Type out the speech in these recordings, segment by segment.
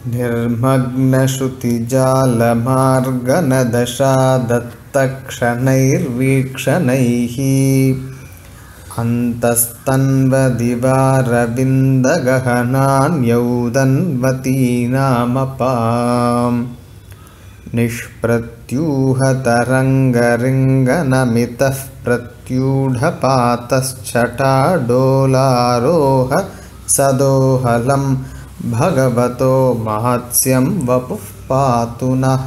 निर्मग्नश्रुतिजालमार्गनदशादत्तक्षणैर्वीक्षणैः अन्तस्तन्वदिवारविन्दगहनान्यौदन्वतीनामपाम् निष्प्रत्यूहतरङ्गरिङ्गनमितः प्रत्यूढपातश्चटाडोलारोह सदोहलं भगवतो महत्स्यं वपुः पातु नः.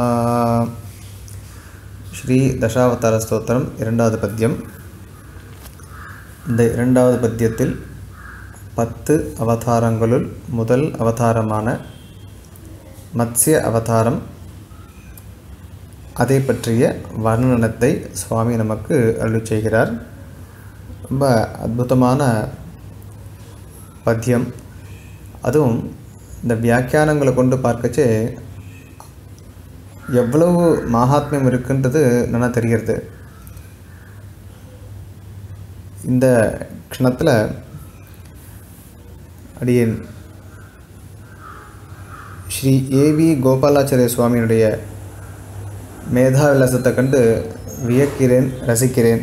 ஸ்ரீ தசாவதார ஸ்தோத்திரம் இரண்டாவது பத்தியம். இந்த இரண்டாவது பத்தியத்தில் 10 அவதாரங்களுள் முதல் அவதாரமான மத்ஸ்ய அவதாரம், அதை பற்றிய வர்ணனத்தை சுவாமி நமக்கு அருளிச் செய்கிறார். ரொம்ப அற்புதமான பத்தியம். அதுவும் இந்த வியாக்கியானங்களை கொண்டு பார்க்கச்சே எவ்வளவு மகாத்மியம் இருக்குன்றது நல்லா தெரிகிறது. இந்த க்ஷணத்தில் அடியேன் ஸ்ரீ ஏவி கோபாலாச்சாரிய சுவாமியினுடைய மேதாவிலாசத்தை கண்டு வியக்கிறேன், ரசிக்கிறேன்.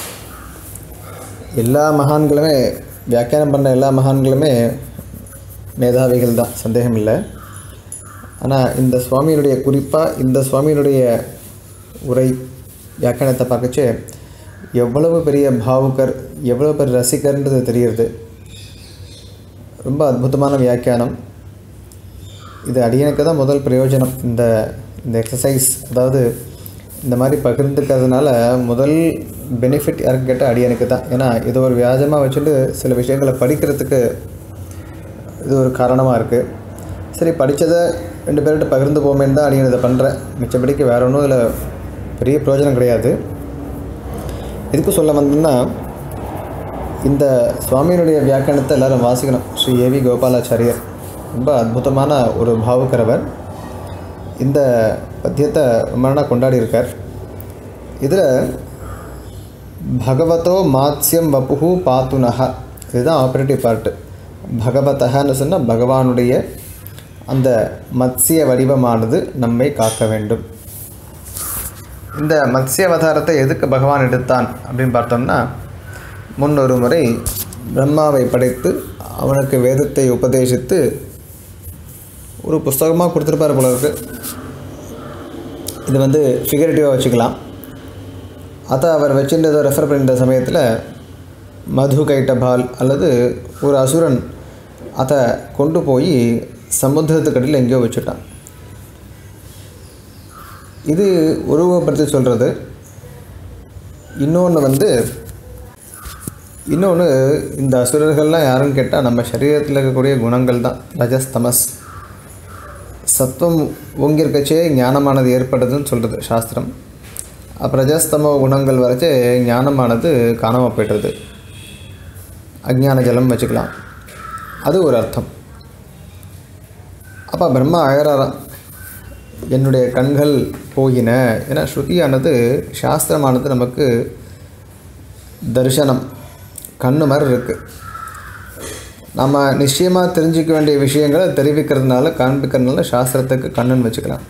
எல்லா மகான்களுமே, வியாக்கியானம் பண்ண எல்லா மகான்களுமே மேதாவிகள் தான், சந்தேகம் இல்லை. ஆனால் இந்த சுவாமியினுடைய, குறிப்பாக இந்த சுவாமியினுடைய உரை வியாக்கியானத்தை பார்க்கச்சே எவ்வளவு பெரிய பாவுக்கர், எவ்வளோ பெரிய ரசிகர்ன்றது தெரிகிறது. ரொம்ப அற்புதமான வியாக்கியானம். இது அடியனுக்கு தான் முதல் பிரயோஜனம். இந்த எக்ஸசைஸ், அதாவது இந்த மாதிரி பகிர்ந்துக்கிறதுனால முதல் பெனிஃபிட் யாருக்கு கேட்டால் அடியனுக்கு தான். ஏன்னா இது ஒரு வியாஜமாக வச்சுட்டு சில விஷயங்களை படிக்கிறதுக்கு இது ஒரு காரணமாக இருக்குது. சரி, படித்ததை 2 பேர்கிட்ட பகிர்ந்து போமேன்னு தான் அடியன் இதை பண்ணுறேன். மிச்சப்படிக்கு வேறு ஒன்றும் இதில் பெரிய பிரயோஜனம் கிடையாது. எதுக்கு சொல்ல வந்தோம்னா, இந்த சுவாமியினுடைய வியாக்கியானத்தை எல்லோரும் வாசிக்கணும். ஸ்ரீ ஏவி கோபாலாச்சாரியர் ரொம்ப அற்புதமான ஒரு பாவுக்கரவர். இந்த பத்தியத்தை ரொம்ப நாளாக கொண்டாடி இருக்கார். இதில் பகவதோ மாத்ஸ்யம் வபுஹு பாத்துனஹ, இதுதான் ஆப்ரேட்டிவ் பார்ட்டு. பகவதஹன்னு சொன்னால் பகவானுடைய அந்த மத்ஸ்ய வடிவமானது நம்மை காக்க வேண்டும். இந்த மத்ஸ்ய அவதாரத்தை எதுக்கு பகவான் எடுத்தான் அப்படின்னு பார்த்தோம்னா, முன்னொரு முறை பிரம்மாவை படைத்து அவனுக்கு வேதத்தை உபதேசித்து ஒரு புஸ்தகமாக கொடுத்துருப்பார் போல இருக்கு. இது ஃபிகரேட்டிவாக வச்சுக்கலாம். அதை அவர் வச்சுட்டு ரெஃபர் பண்ணுற சமயத்தில் மது கைட்டபால் அல்லது ஒரு அசுரன் அதை கொண்டு போய் சமுத்திரத்துக்கடியில் எங்கேயோ வச்சுட்டான். இது உருவப்படுத்தி சொல்கிறது. இன்னொன்று இந்த அசுரர்கள்லாம் யாருன்னு கேட்டால் நம்ம சரீரத்தில் இருக்கக்கூடிய குணங்கள் தான். ரஜஸ் தமஸ். சத்துவம் ஓங்கியிருக்கச்சே ஞானமானது ஏற்படுதுன்னு சொல்கிறது சாஸ்திரம். அப்போ ரஜஸ்தமோ குணங்கள் வரைச்சே ஞானமானது காணாமல் போய்டுறது. அஜ்ஞான ஜலம் வச்சுக்கலாம், அது ஒரு அர்த்தம். அப்போ பிரம்மா அழறாராம், என்னுடைய கண்கள் போயின. ஏன்னா ஸ்ருதியானது, சாஸ்திரமானது நமக்கு தரிசனம், கண்ணு மாதிரி இருக்குது. நம்ம நிச்சயமாக தெரிஞ்சிக்க வேண்டிய விஷயங்களை தெரிவிக்கிறதுனால, காண்பிக்கிறதுனால சாஸ்திரத்துக்கு கண்ணுன்னு வச்சுக்கலாம்.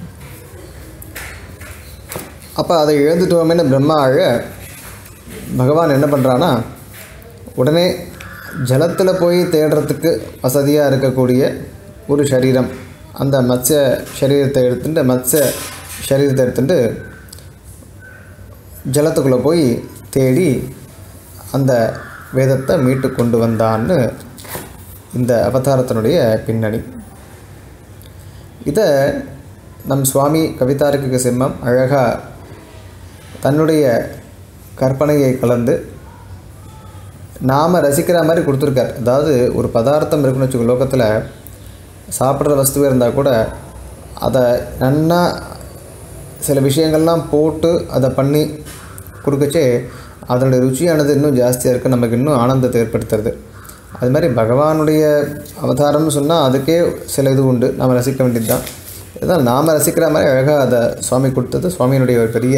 அப்போ அதை எழுந்துட்டோமேனு பிரம்மா அழ, பகவான் என்ன பண்ணுறான்னா, உடனே ஜலத்தில் போய் தேடுறதுக்கு வசதியாக இருக்கக்கூடிய ஒரு சரீரம், அந்த மத்ஸ்ய சரீரத்தை எடுத்துட்டு ஜலத்துக்குள்ளே போய் தேடி அந்த வேதத்தை மீட்டு கொண்டு வந்தான்னு இந்த அவதாரத்தினுடைய பின்னணி. இதை நம் சுவாமி கவிதார்க்கிக சிம்மம் அழகாக தன்னுடைய கற்பனையை கலந்து நாம் ரசிக்கிற மாதிரி கொடுத்துருக்கார். அதாவது ஒரு பதார்த்தம் இருக்குன்னு வச்சுக்கோ, லோகத்தில் சாப்பிட்ற வஸ்துவே இருந்தால் கூட அதை நன்னா சில விஷயங்கள்லாம் போட்டு அதை பண்ணி கொடுக்கச்சே அதனுடைய ருச்சியானது இன்னும் ஜாஸ்தியாக இருக்குது, நமக்கு இன்னும் ஆனந்தத்தை ஏற்படுத்துறது. அது மாதிரி பகவானுடைய அவதாரம்னு சொன்னால் அதுக்கே சில இது உண்டு, நாம் ரசிக்க வேண்டியது தான். இதுதான் நாம் ரசிக்கிற மாதிரி அழகாக அதை சுவாமி கொடுத்தது சுவாமியினுடைய ஒரு பெரிய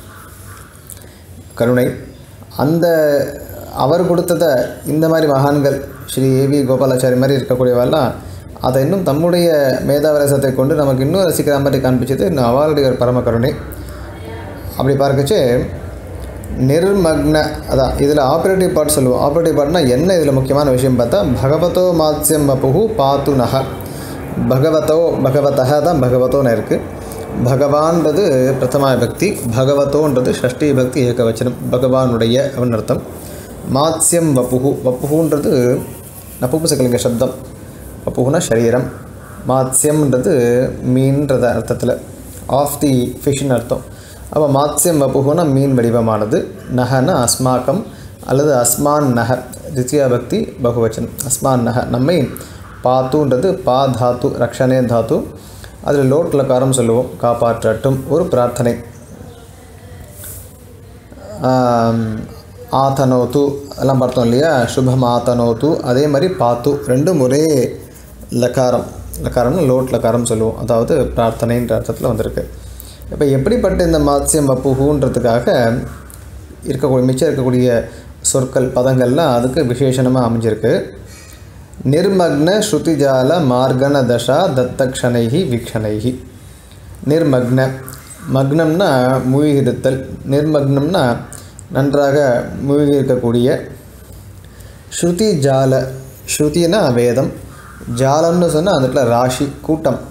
கருணை. அந்த அவர் கொடுத்ததை இந்த மாதிரி மகான்கள் ஸ்ரீ ஏவி கோபாலாச்சாரி மாதிரி இருக்கக்கூடியவெல்லாம் அதை இன்னும் தம்முடைய மேதாவரசத்தை கொண்டு நமக்கு இன்னும் ரசிக்கிற மாதிரி காண்பிச்சது அவளுடைய ஒரு பரம கருணை. அப்படி பார்க்கச்சு நிர்மக்ன, அதான் இதில் ஆப்ரேட்டிவ் பார்ட் சொல்லுவோம். ஆப்ரேட்டிவ் பார்ட்னா என்ன இதில் முக்கியமான விஷயம் பார்த்தா, பகவதோ மாத்ஸ்யம் வபுஹு பாத்து நக. பகவதः தான் பகவதோன்னு இருக்குது. பகவான்றது பிரதமா விபக்தி, பகவதோன்றது ஷஷ்டி விபக்தி ஏகவச்சனம், பகவானுடைய அப்படின்னு அர்த்தம். மாத்ஸ்யம் வபுஹு, வப்புன்றது நபும்சகலிங்க சப்தம், வப்புனா சரீரம், மாத்ஸ்யம்ன்றது மீன்றது அர்த்தத்தில், ஆஃப் தி ஃபிஷ்னு அர்த்தம். அப்போ மாத்ஸ்யம் வப்புனா மீன் வடிவமானது, நகனா அஸ்மாக்கம் அல்லது அஸ்மான் நக தித்தியா பக்தி பகுவச்சனம், அஸ்மான் நக நம்மை பாத்துன்றது பா தாத்து ரக்ஷனே தாத்து, அதில் லோட் லகாரம் சொல்லுவோம், காப்பாற்றட்டும் ஒரு பிரார்த்தனை. ஆத்தனோத்து எல்லாம் பார்த்தோம் இல்லையா, சுபம் ஆத்தனோத்து, அதே மாதிரி பாத்து ரெண்டும் ஒரே லகாரம், லகாரம்னு லோட் லகாரம் சொல்லுவோம், அதாவது பிரார்த்தனைன்ற அர்த்தத்தில் வந்திருக்கு. இப்போ எப்படிப்பட்ட இந்த மாத்ஸ்யம் வப்புன்றதுக்காக இருக்கக்கூடிய மிச்சம் இருக்கக்கூடிய சொற்கள் பதங்கள்லாம் அதுக்கு விசேஷணமாக அமைஞ்சிருக்கு. நிர்மக்ன ஸ்ருதிஜால மார்கன தசா தத்தக்ஷணைஹி வீக்ஷணைஹி. நிர்மக்ன, மக்னம்னா மூழ்கிருத்தல், நிர்மக்னம்னா நன்றாக மூழ்கி இருக்கக்கூடிய. ஸ்ருதி ஜால, ஸ்ருதினா வேதம், ஜாலம்னு சொன்னால் அந்த இடத்துல ராசி கூட்டம்.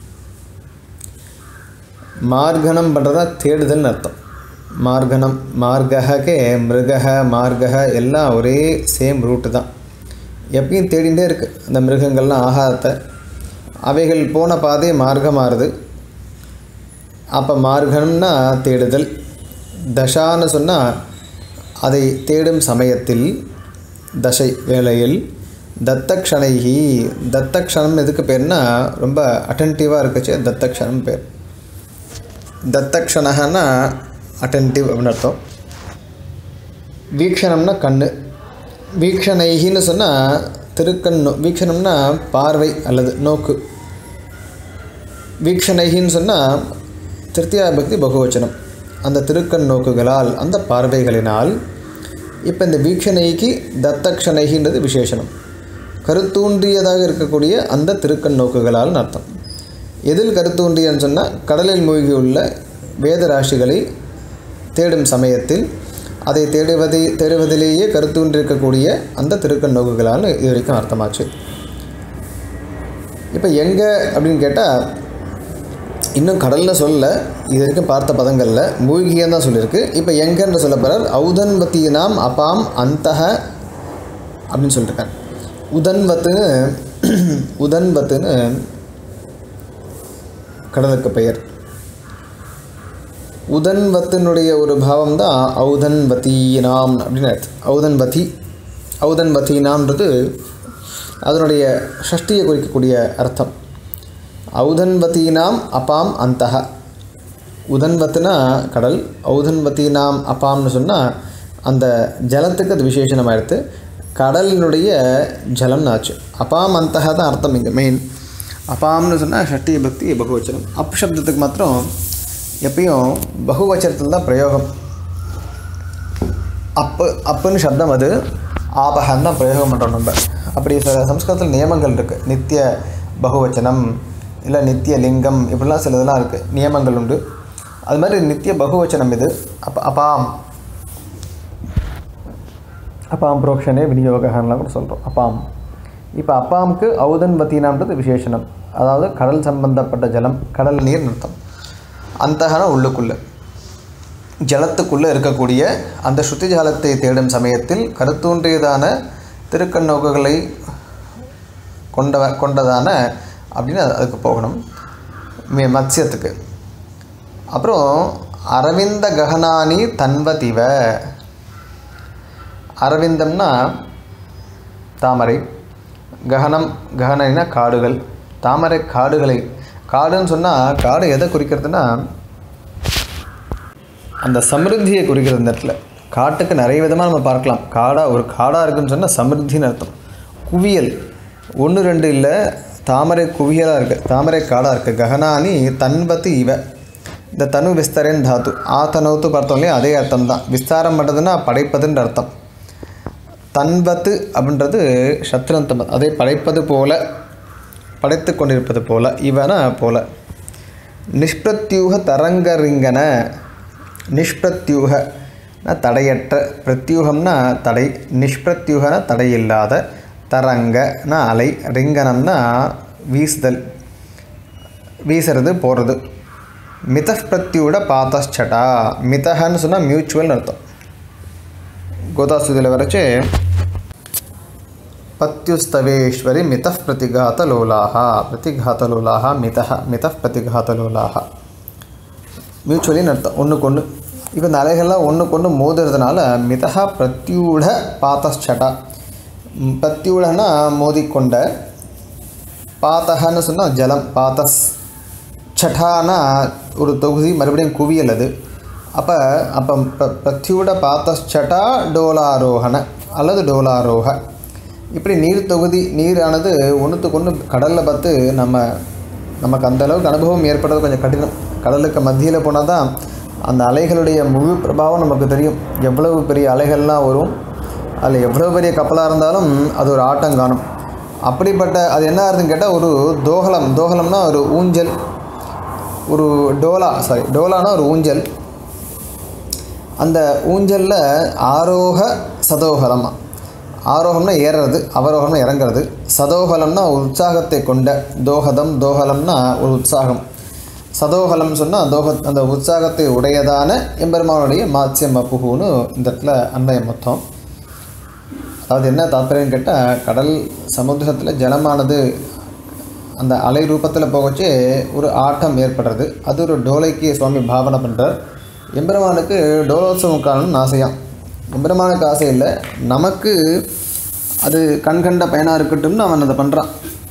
மார்கனம் பண்ணுறதா தேடுதல்னு அர்த்தம். மார்கனம், மார்ககே மிருகக மார்கக எல்லாம் ஒரே சேம் ரூட்டு தான், எப்பயும் தேடிகிட்டே இருக்குது அந்த மிருகங்கள்லாம் ஆகாரத்தை, அவைகள் போன பாதை மார்க்கமாகுது. அப்போ மார்கம்னா தேடுதல், தசான்னு சொன்னால் அதை தேடும் சமயத்தில், தசை வேளையில், தத்தக்ஷணைஹி, தத்தக்ஷணம் எதுக்கு பேர்னா ரொம்ப அட்டென்டிவாக இருக்குச்சு தத்தக்ஷணம் பேர். தத்தக்ஷணகன்னா அட்டென்டிவ் அப்படின்னு அர்த்தம். வீக்ஷணம்னா கண்ணு, வீக்ஷணைஹின்னு சொன்னால் திருக்கண்ணு, வீக்ஷணம்னா பார்வை அல்லது நோக்கு, வீக்ஷணைஹின்னு சொன்னால் திருத்தியா பக்தி பகுவச்சனம், அந்த திருக்கண் நோக்குகளால், அந்த பார்வைகளினால். இப்போ இந்த வீக்ஷணைக்கு தத்தக்ஷணைகின்றது விசேஷனம், கருத்தூன்றியதாக இருக்கக்கூடிய அந்த திருக்கண் நோக்குகளால்னு அர்த்தம். எதில் கருத்தூன்றியன்னு சொன்னால் கடலில் மூழ்கியுள்ள வேத ராசிகளை தேடும் சமயத்தில் அதை தேடுவதிலேயே கருத்தூன்றிருக்கக்கூடிய அந்த திருக்கண் நோக்குகளால் இது வரைக்கும் அர்த்தமாச்சு. இப்போ எங்கே அப்படின்னு கேட்டால் இன்னும் கடலில் சொல்ல, இது வரைக்கும் பார்த்த பதங்களில் மூழ்கியன்னு தான் சொல்லியிருக்கு. இப்போ எங்கன்னு சொல்ல போகிறார், ஔதன்வத்தீனாம் அபாம் அந்தஹ அப்படின்னு சொல்லியிருக்காங்க. உதன்வத்துன்னு கடலுக்கு பெயர். உதன்வத்தினுடைய ஒரு பாவம் தான் ஔதன்வத்தீனாம் அப்படின்னு அர்த்தம். ஔதன்வத்தீனாம்ன்றது அதனுடைய ஷஷ்டியை குறிக்கக்கூடிய அர்த்தம். ஔதன்வத்தீனாம் அபாம் அந்தஹ, உதன்வத்துனா கடல், ஔதன்வத்தீனாம் அபாம்னு சொன்னால் அந்த ஜலத்துக்கு அது விசேஷணமாக எடுத்து கடலினுடைய ஜலம்னு ஆச்சு. அபாம் அந்தஹ தான் அர்த்தம் இங்கே மெயின். அபாம்னு சொன்னால் ஷஷ்டி பக்தி பகுவச்சனம். அப் சப்தத்துக்கு மாத்திரம் எப்பயும் பகுவச்சனத்தில் தான் பிரயோகம். அப்புன்னு சப்தம் அது, ஆபகன் தான் பிரயோகம் பண்ணுறோம் நம்ம. அப்படி சில சம்ஸ்கிருதத்தில் நியமங்கள் இருக்குது, நித்திய பகுவச்சனம் இல்லை நித்திய லிங்கம் இப்படிலாம் சில இதெல்லாம் இருக்குது, நியமங்கள் உண்டு. அது மாதிரி நித்திய பகுவச்சனம் இது. அப்பாம் புரோக்ஷனே விநியோகம்லாம் கூட சொல்கிறோம் அப்பாம். இப்போ அப்பாமுக்கு ஔதன்வத்தீனாம்ன்றது விசேஷனம், அதாவது கடல் சம்பந்தப்பட்ட ஜலம், கடல் நீர் அர்த்தம். அந்தகன உள்ளுக்குள்ளே ஜலத்துக்குள்ளே இருக்கக்கூடிய அந்த ஸ்ருதி ஜாலத்தை தேடும் சமயத்தில் கருத்தூன்றியதான திருக்கண்ணோக்குகளை கொண்டதான அப்படின்னு அதுக்கு போகணும் மத்ஸ்யத்துக்கு. அப்புறம் அரவிந்த ககனானி தன்வதிவ. அரவிந்தம்னா தாமரை, ககனம் ககனினா காடுகள், தாமரை காடுகளை. காடுன்னு சொன்னால் காடு எதை குறிக்கிறதுனா அந்த சமிருத்தியை குறிக்கிறது. இந்த இடத்துல காட்டுக்கு நிறைய விதமாக நம்ம பார்க்கலாம். ஒரு காடாக இருக்குதுன்னு சொன்னால் சமிருத்தின்னு அர்த்தம். குவியல் 1 2 இல்லை, தாமரை குவியலாக இருக்குது, தாமரை காடாக இருக்குது. ககனானி தன்வத்து இவ, இந்த தனு விஸ்தரன் தாத்து ஆத்தனவுத்து பார்த்தோம் இல்லையா, அதே அர்த்தம் தான். விஸ்தாரம் பண்ணுறதுன்னா படைப்பதுன்ற அர்த்தம். தன்வத்து அப்படின்றது சத்ருந்தம், அதை படைப்பது போல, படைத்து கொண்டிருப்பது போல, இவன போல. நிஷ்பிரத்யூக தரங்கரிங்கன, நிஷ்பிரத்யூக தடையற்ற, பிரத்யூகம்னா தடை, நிஷ்பிரத்யூகனா தடையில்லாத, தரங்கனா அலை, ரிங்கனம்னா வீசுதல், வீசுறது போகிறது. மிதப்பிரத்யூட பாத்தச்சடா, மிதஹன்னு சொன்னால் மியூச்சுவல்னு அர்த்தம். கோதாசுதியில் வரைச்சு பத்யுஸ்தவேஸ்வரி மிதப் பிரதிகாத்தலோலாக, பிரதிகாத்தலோலாக மிதஹ, மிதப் பிரதிகாத்தலோலாக, மியூச்சுவலின்னு அர்த்தம், ஒன்றுக்கு ஒன்று. இப்போ இந்த அலைகள்லாம் ஒன்றுக்கு ஒன்று மோதுறதுனால மிதஹ பிரத்யூட பாத்தச்சடா, பிரத்யூடனா மோதிக்கொண்ட, பாத்தகன்னு சொன்னால் ஜலம், பாத்தஸ், சட்டானா ஒரு தொகுதி, மறுபடியும் குவியல் அது. அப்போ பிரத்யூட பாத்தச்சட்டா டோலாரோகண அல்லது டோலாரோக, இப்படி நீர் தொகுதி, நீரானது ஒன்றுத்துக்கு ஒன்று கடலில் பார்த்து நமக்கு அந்தளவுக்கு அனுபவம் ஏற்படுறது கொஞ்சம் கடினம். கடலுக்கு மத்தியில் போனால் தான் அந்த அலைகளுடைய முழு பிரபாவம் நமக்கு தெரியும். எவ்வளவு பெரிய அலைகள்லாம் வரும், அதில் எவ்வளோ பெரிய கப்பலாக இருந்தாலும் அது ஒரு ஆட்டம் காணும். அப்படிப்பட்ட அது என்ன ஆகுதுன்னு கேட்டால் ஒரு தோகலம், தோகலம்னா ஒரு ஊஞ்சல், ஒரு டோலா, டோலானா ஒரு ஊஞ்சல். அந்த ஊஞ்சலில் ஆரோக சதோகலம், ஆரோகம்னா ஏறுறது, அவரோகம்னா இறங்கிறது, சதோகலம்னா உற்சாகத்தை கொண்ட, தோகதம், தோகலம்னா ஒரு உற்சாகம், சதோகலம் சொன்னால் அந்த உற்சாகத்தை உடையதான எம்பெருமானுடைய மாத்ஸ்யம் அப்புகுன்னு இந்த இடத்துல அன்வயம் மொத்தம். அதாவது என்ன தாத்பரியம்னு கேட்டால், கடல் சமுத்திரத்தில் ஜலமானது அந்த அலை ரூபத்தில் போகச்சே ஒரு ஆட்டம் ஏற்படுறது. அது ஒரு டோலைக்கு சுவாமி பாவனை பண்ணுறார். எம்பெருமானுக்கு டோலோத்சவம் காரணம்னு ஆசையாம். எம்பெருமானுக்கு ஆசை இல்லை, நமக்கு அது கண்கண்ட பயனாக இருக்கட்டும்னு அவன் அதை பண்ணுறான்.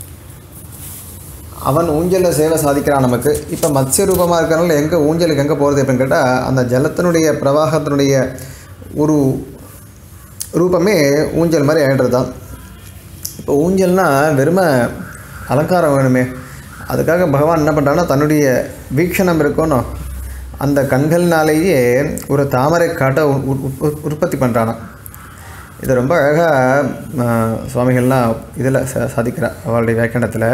அவன் ஊஞ்சலில் சேவை சாதிக்கிறான் நமக்கு. இப்போ மத்ஸ்ய ரூபமாக இருக்கிறனால எங்கே ஊஞ்சலுக்கு எங்கே போகிறது அப்படின்னு கேட்டால், அந்த ஜலத்தினுடைய பிரவாகத்தினுடைய ஒரு ரூபமே ஊஞ்சல் மாதிரி ஆகிடுறது தான். இப்போ ஊஞ்சல்னால் வெறுமை அலங்காரம் வேணுமே, அதுக்காக பகவான் என்ன பண்ணுறான்னா தன்னுடைய வீக்ஷணம் இருக்கணும், அந்த கண்கள்னாலேயே ஒரு தாமரை காட்ட உற்பத்தி பண்ணுறானா. இது ரொம்ப அழகாக சுவாமிகள்லாம் இதில் சாதிக்கிறார் அவளுடைய வியாக்கியானத்தில்.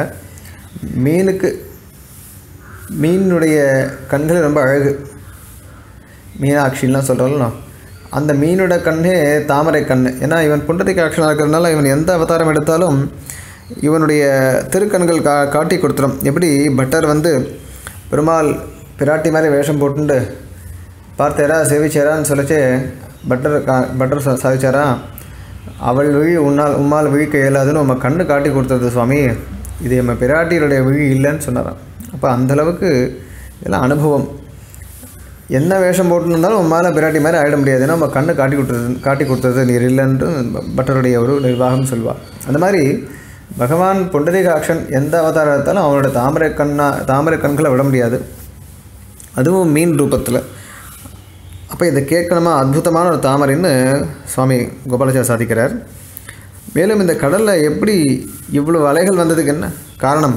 மீனுடைய கண்கள் ரொம்ப அழகு, மீனாட்சின்லாம் சொல்கிறோம்னா அந்த மீனோட கண்ணே தாமரை கண். ஏன்னா இவன் புண்டரீகாட்சனாக இருக்கிறதுனால இவன் எந்த அவதாரம் எடுத்தாலும் இவனுடைய திருக்கண்கள் காட்டி கொடுத்துரும். எப்படி பட்டர் பெருமாள் பிராட்டி மாதிரி வேஷம் போட்டுண்டு பார்த்தேரா சேவிச்சேரான்னு சொல்லிச்சு பட்டர் சாதிச்சாரா, அவள் விழி உம்மால் விழிக்க இயலாதுன்னு நம்ம கண்ணு காட்டி கொடுத்துருது சுவாமி, இது நம்ம பிராட்டியுடைய விழி இல்லைன்னு சொன்னாராம். அப்போ அந்தளவுக்கு இதெல்லாம் அனுபவம். என்ன வேஷம் போட்டுருந்தாலும் உம்மால் பிராட்டி மாதிரி ஆகிட முடியாது, ஏன்னா நம்ம கண்ணு காட்டி கொடுத்தது நீர் இல்லைன்ட்டு பட்டருடைய ஒரு நிர்வாகம் சொல்வார். அந்த மாதிரி பகவான் புண்டரீகாட்சன் எந்த அவதாரம் எடுத்தாலும் அவனோட தாமரை கண்களை விட முடியாது, அதுவும் மீன் ரூபத்தில். அப்போ இதை கேட்கணுமா, அற்புதமான ஒரு தாமரைன்னு சுவாமி கோபாலாச்சார் சாதிக்கிறார். மேலும் இந்த கடலில் எப்படி இவ்வளோ அலைகள் வந்ததுக்கு என்ன காரணம்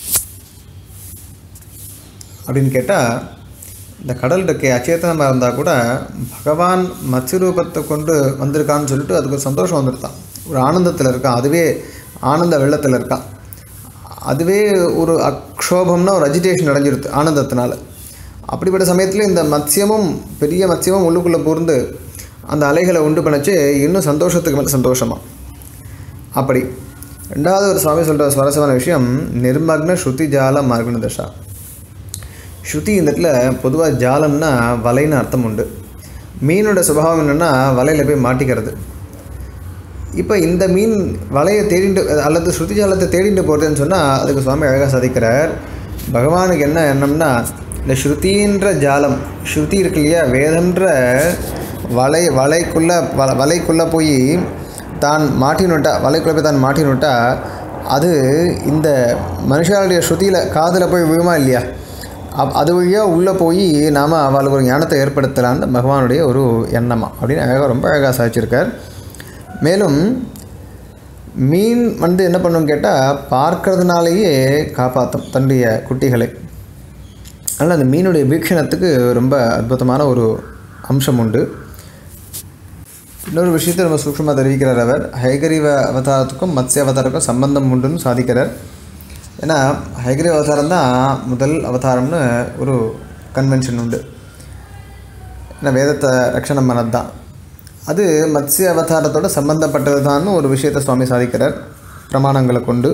அப்படின்னு கேட்டால், இந்த கடல் இருக்கே அச்சேதனமாக இருந்தால் கூட பகவான் மத்ஸ்ய ரூபத்தை கொண்டு வந்திருக்கான்னு சொல்லிட்டு அதுக்கு ஒரு சந்தோஷம் வந்துருத்தான், ஒரு ஆனந்தத்தில் இருக்கான், அதுவே ஆனந்த வெள்ளத்தில் இருக்கான். அதுவே ஒரு அக்ஷோபம்னா ஒரு அஜிடேஷன் அடைஞ்சிருது ஆனந்தத்தினால. அப்படிப்பட்ட சமயத்தில் இந்த மத்ஸ்யமும் பெரிய மத்ஸ்யமும் உள்ளுக்குள்ளே பூர்ந்து அந்த அலைகளை உண்டு பண்ணிச்சு இன்னும் சந்தோஷத்துக்கு மேலே சந்தோஷமாக. அப்படி ரெண்டாவது ஒரு சுவாமி சொல்கிற சுவாரஸ்யமான விஷயம், நிர்மக்ன ஸ்ருதி ஜால மார்கண தசா. ஸ்ருதி இந்த இடத்துல பொதுவாக ஜாலம்னா வலைன்னு அர்த்தம் உண்டு. மீனோட சுபாவம் என்னென்னா வலையில் போய் மாட்டிக்கிறது. இப்போ இந்த மீன் வலையை தேடிட்டு அல்லது ஸ்ருதி ஜாலத்தை தேடிட்டு போகிறதுன்னு சொன்னால் அதுக்கு சுவாமி அழகாக சாதிக்கிறார். பகவானுக்கு என்ன எண்ணம்னா, இந்த ஸ்ருதின்ற ஜாலம், ஸ்ருதி இருக்கு இல்லையா, வேதன்ற வலைக்குள்ளே போய் தான் மாட்டினுட்டா, வலைக்குள்ளே போய் தான் மாட்டினுட்டா அது இந்த மனுஷாளுடைய ஸ்ருதியில் காதில் போய் விழுமா இல்லையா, அது வழியாக உள்ளே போய் நாம் அவளுக்கு ஒரு ஞானத்தை ஏற்படுத்தலான்னு பகவானுடைய ஒரு எண்ணமா அப்படின்னு அழகாக ரொம்ப அழகாக சாதிச்சிருக்கார். மேலும் மீன் என்ன பண்ணுன்னு கேட்டால் பார்க்கறதுனாலேயே காப்பாற்றும் தன்னுடைய குட்டிகளை. அதனால் அந்த மீனுடைய வீக்ஷணத்துக்கு ரொம்ப அற்புதமான ஒரு அம்சம் உண்டு. இன்னொரு விஷயத்தை ரொம்ப சூக்ஷ்மமாக தெரிவிக்கிறார் அவர். ஹைகரீவ அவதாரத்துக்கும் மத்ஸ்ய அவதாரத்துக்கும் சம்பந்தம் உண்டுன்னு சாதிக்கிறார். ஏன்னா ஹயக்ரீவ அவதாரம் தான் முதல் அவதாரம்னு ஒரு கன்வென்ஷன் உண்டு. ஏன்னா வேதத்தை ரட்சணம் பண்ணது தான். அது மத்ஸ்ய அவதாரத்தோடு சம்பந்தப்பட்டது தான் ஒரு விஷயத்தை சுவாமி சாதிக்கிறார் பிரமாணங்களை கொண்டு.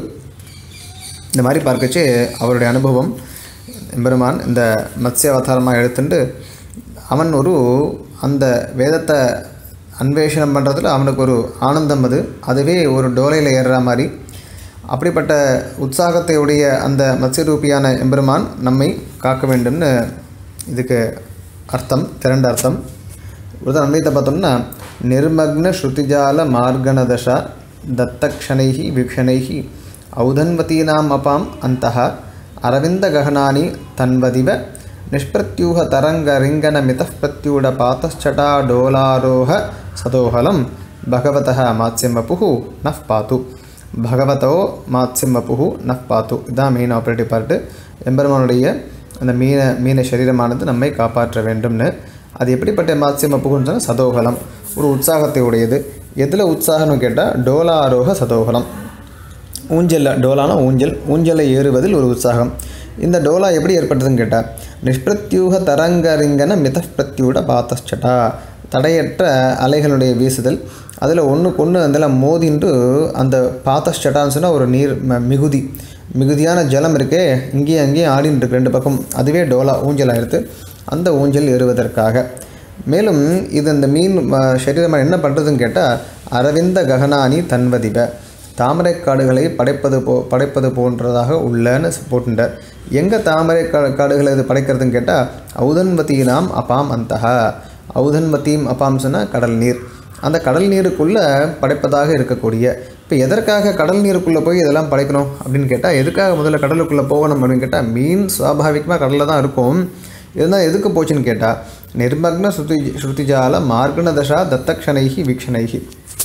இந்த மாதிரி பார்க்கச்சு அவருடைய அனுபவம் எம்பெருமான் இந்த மத்ஸ்ய அவதாரமாக எடுத்துட்டு அவன் ஒரு அந்த வேதத்தை அன்வேஷனம் பண்ணுறதுல அவனுக்கு ஒரு ஆனந்தம், அதுவே ஒரு டோலையில் ஏறுற மாதிரி. அப்படிப்பட்ட உற்சாகத்தை உடைய அந்த மத்ஸ்யரூபியான எம்பெருமான் நம்மை காக்க வேண்டும்னு இதுக்கு அர்த்தம், திரண்ட அர்த்தம். ஒரு அன்வயத்தை பார்த்தோம்னா நிர்மக்ன ஸ்ருதிஜால மார்கணதஷா தத்தக்ஷணைஹி வீக்ஷணைஹி ஔதன்வதீனாம் அபாம் அந்தஹ அரவிந்த ககனானி தன்வதிவ நிஷ்பிரத்யூஹ தரங்க ரிங்கன மிதः பிரத்யூட பாதச்சடா டோலாரோஹ சதோஹலம் பகவதः மாத்ஸ்யம் வபுஹு நஃப் பாத்து. பகவதோ மாத்ஸ்யம் வபுஹு நஃப் பாத்து. இதுதான் மெயின் ஆப்ரேட்டிவ் பார்ட்டு. எம்பெருமானுடைய அந்த மீன சரீரமானது நம்மை காப்பாற்ற வேண்டும்னு. அது எப்படிப்பட்ட மாத்ஸ்யம் வபுகுன்னு சொன்னால் சதோஹலம், ஒரு உற்சாகத்தை உடையது. எதில் உற்சாகம்னு கேட்டால் டோலாரோஹ சதோஹலம், ஊஞ்சலில், டோலானா ஊஞ்சல், ஊஞ்சலை ஏறுவதில் ஒரு உற்சாகம். இந்த டோலா எப்படி ஏற்பட்டதுன்னு கேட்டால் நிஷ்பிரத்யூக தரங்கரிங்கன மிதः பிரத்யூட பாதச்சடா, தடையற்ற அலைகளுடைய வீசுதல், அதில் ஒன்றுக்கு அதில் மோதின்று அந்த பாதச்சடான்னு சொன்னால் ஒரு நீர் மிகுதியான ஜலம் இருக்கே, இங்கேயும் அங்கேயும் ஆடின்னு இருக்கு ரெண்டு பக்கம், அதுவே டோலா ஊஞ்சலாக எடுத்து அந்த ஊஞ்சல் ஏறுவதற்காக. மேலும் இது அந்த மீன் சரீரமாக என்ன பண்ணுறதுன்னு கேட்டால் அரவிந்த ககனானி தன்வதிப, தாமரை காடுகளை படைப்பது போன்றதாக உள்ளன்னு போட்டுட்டார். எங்கே தாமரை காடுகளை இது படைக்கிறதுன்னு கேட்டால் ஔதன்வதீனாம் அபாம் அந்தஹ, ஔதன்வதீம் அபாம் சொன்னால் கடல் நீர், அந்த கடல் நீருக்குள்ளே படைப்பதாக இருக்கக்கூடிய. இப்போ எதற்காக கடல் நீருக்குள்ளே போய் இதெல்லாம் படைக்கணும் அப்படின்னு கேட்டால், எதுக்காக முதல்ல கடலுக்குள்ளே போகணும் அப்படின்னு கேட்டால், மீன் சுவாபாவிகமாக கடலில் தான் இருக்கும். இருந்தால் எதுக்கு போச்சுன்னு கேட்டால் நிர்மக்ன ஸ்ருதிஜால மார்கணதஷா தத்தக்ஷணைஹி வீக்ஷணைஹி.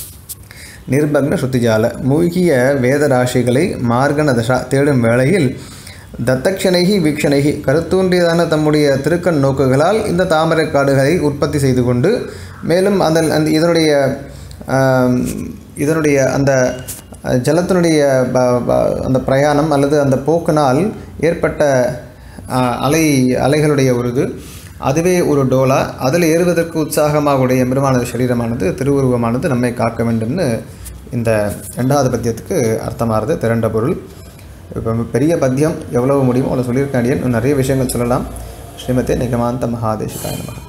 நிர்பக்ன ஸ்ருதிஜால, மூழ்கிய வேதராசிகளை மார்கணதஷா தேடும் வேளையில் தத்தக்ஷணைஹி வீக்ஷணைஹி, கருத்தூன்றியதான தம்முடைய திருக்கண் நோக்குகளால் இந்த தாமரை காடுகளை உற்பத்தி செய்து கொண்டு, மேலும் இதனுடைய அந்த ஜலத்தினுடைய அந்த பிரயாணம் அல்லது அந்த போக்கினால் ஏற்பட்ட அலைகளுடைய ஒரு இது, அதுவே ஒரு டோலா, அதில் ஏறுவதற்கு உற்சாகமாகுடைய எம்பெருமானது சரீரமானது, திருவுருவமானது நம்மை காக்க வேண்டும்னு இந்த 2வது பத்தியத்துக்கு அர்த்தமாகிறது, திரண்ட பொருள். இப்போ பெரிய பத்தியம் எவ்வளவு முடியுமோ அவ்வளோ சொல்லியிருக்கேன். நிறைய விஷயங்கள் சொல்லலாம். ஸ்ரீமதே நிகமாந்த மகாதேசிகாய நமஹ.